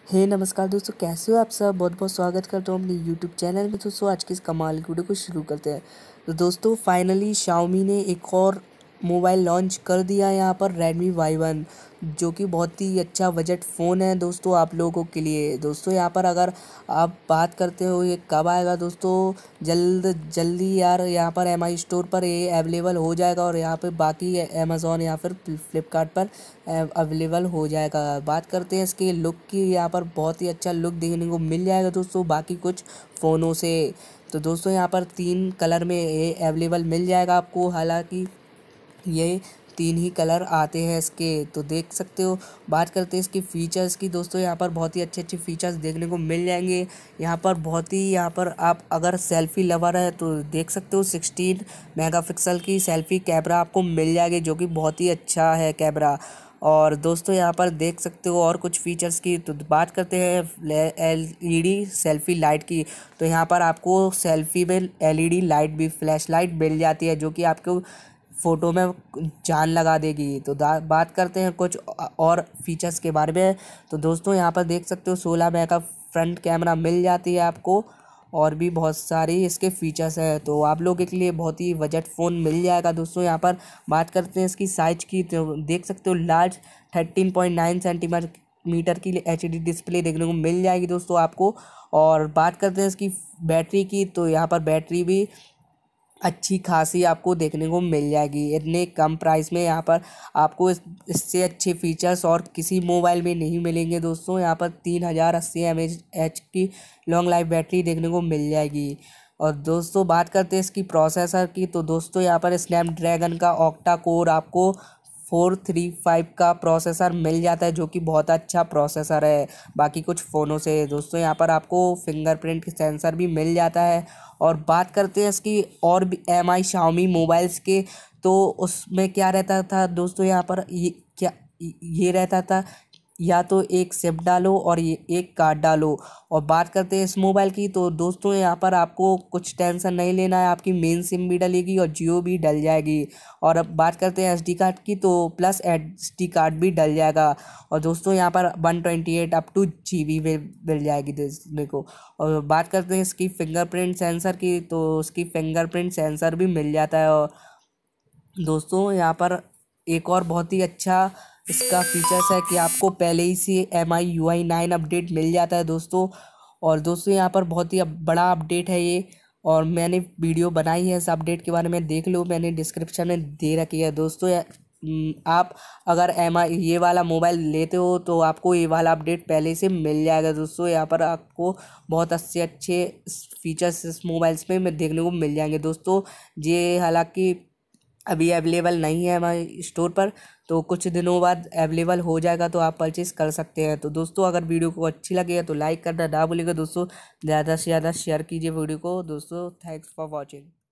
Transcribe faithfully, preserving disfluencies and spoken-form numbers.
हे नमस्कार दोस्तों, कैसे हो आप सब। बहुत बहुत स्वागत करता हूँ अपने यूट्यूब चैनल में। दोस्तों आज की इस कमाल की वीडियो को शुरू करते हैं। तो दोस्तों फाइनली शाओमी ने एक और मोबाइल लॉन्च कर दिया है यहाँ पर, रेडमी वाई वन, जो कि बहुत ही अच्छा बजट फ़ोन है दोस्तों आप लोगों के लिए। दोस्तों यहाँ पर अगर आप बात करते हो ये कब आएगा दोस्तों, जल्द जल्दी यार यहाँ पर एम आई स्टोर पर ये अवेलेबल हो जाएगा और यहाँ पे बाकी अमेज़ॉन या फिर फ्लिपकार्ट पर अवेलेबल हो जाएगा। बात करते हैं इसके लुक की, यहाँ पर बहुत ही अच्छा लुक देखने को मिल जाएगा दोस्तों बाकी कुछ फ़ोनों से। तो दोस्तों यहाँ पर तीन कलर में ये अवेलेबल मिल जाएगा आपको, हालांकि ये तीन ही कलर आते हैं इसके, तो देख सकते हो। बात करते हैं इसकी फ़ीचर्स की दोस्तों, यहाँ पर बहुत ही अच्छे अच्छे फ़ीचर्स देखने को मिल जाएंगे। यहाँ पर बहुत ही यहाँ पर आप अगर सेल्फ़ी लवर है तो देख सकते हो, सिक्सटीन मेगापिक्सल की सेल्फ़ी कैमरा आपको मिल जाएगी, जो कि बहुत ही अच्छा है कैमरा। और दोस्तों यहाँ पर देख सकते हो और कुछ फीचर्स की, तो बात करते हैं L E D selfie light की। तो यहाँ पर आपको सेल्फ़ी में एल ई डी लाइट भी, फ्लैश लाइट मिल जाती है, जो कि आपको फ़ोटो में जान लगा देगी। तो बात करते हैं कुछ और फीचर्स के बारे में। तो दोस्तों यहाँ पर देख सकते हो सोलह मेगा फ्रंट कैमरा मिल जाती है आपको, और भी बहुत सारी इसके फीचर्स हैं। तो आप लोगों के लिए बहुत ही बजट फ़ोन मिल जाएगा दोस्तों। यहाँ पर बात करते हैं इसकी साइज की, तो देख सकते हो large thirteen point nine centimetre metre की एच डी डिस्प्ले देखने को मिल जाएगी दोस्तों आपको। और बात करते हैं इसकी बैटरी की, तो यहाँ पर बैटरी भी अच्छी खासी आपको देखने को मिल जाएगी इतने कम प्राइस में। यहाँ पर आपको इस इससे अच्छे फीचर्स और किसी मोबाइल में नहीं मिलेंगे दोस्तों। यहाँ पर तीन हज़ार अस्सी एम एच की लॉन्ग लाइफ बैटरी देखने को मिल जाएगी। और दोस्तों बात करते हैं इसकी प्रोसेसर की, तो दोस्तों यहाँ पर स्नैपड्रैगन का ऑक्टा कोर आपको फोर थ्री फाइव का प्रोसेसर मिल जाता है, जो कि बहुत अच्छा प्रोसेसर है बाकी कुछ फ़ोनों से। दोस्तों यहाँ पर आपको फिंगरप्रिंट सेंसर भी मिल जाता है। और बात करते हैं इसकी और भी एम आई शाओमी मोबाइल्स के, तो उसमें क्या रहता था दोस्तों, यहाँ पर ये क्या ये रहता था, या तो एक सिम डालो और ये एक कार्ड डालो। और बात करते हैं इस मोबाइल की, तो दोस्तों यहाँ पर आपको कुछ टेंशन नहीं लेना है, आपकी मेन सिम भी डलेगी और जियो भी डल जाएगी। और अब बात करते हैं एस डी कार्ड की, तो प्लस एस डी कार्ड भी डल जाएगा। और दोस्तों यहाँ पर one twenty eight up to G B में मिल जाएगी देखने को। और बात करते हैं इसकी फिंगरप्रिंट सेंसर की, तो उसकी फिंगरप्रिंट सेंसर भी मिल जाता है। और दोस्तों यहाँ पर एक और बहुत ही अच्छा इसका फीचर्स है कि आपको पहले ही से M I U I nine update मिल जाता है दोस्तों। और दोस्तों यहाँ पर बहुत ही बड़ा अपडेट है ये, और मैंने वीडियो बनाई है इस अपडेट के बारे में, देख लो, मैंने डिस्क्रिप्शन में दे रखी है दोस्तों। आप अगर एम आई ये वाला मोबाइल लेते हो तो आपको ये वाला अपडेट पहले से मिल जाएगा दोस्तों। यहाँ पर आपको बहुत अच्छे अच्छे फीचर्स इस मोबाइल्स में देखने को मिल जाएंगे दोस्तों। ये हालांकि अभी अवेलेबल नहीं है हमारे स्टोर पर, तो कुछ दिनों बाद अवेलेबल हो जाएगा, तो आप परचेस कर सकते हैं। तो दोस्तों अगर वीडियो को अच्छी लगे तो लाइक करना ना भूलिएगा दोस्तों, ज़्यादा से ज़्यादा शेयर कीजिए वीडियो को दोस्तों। Thanks for watching.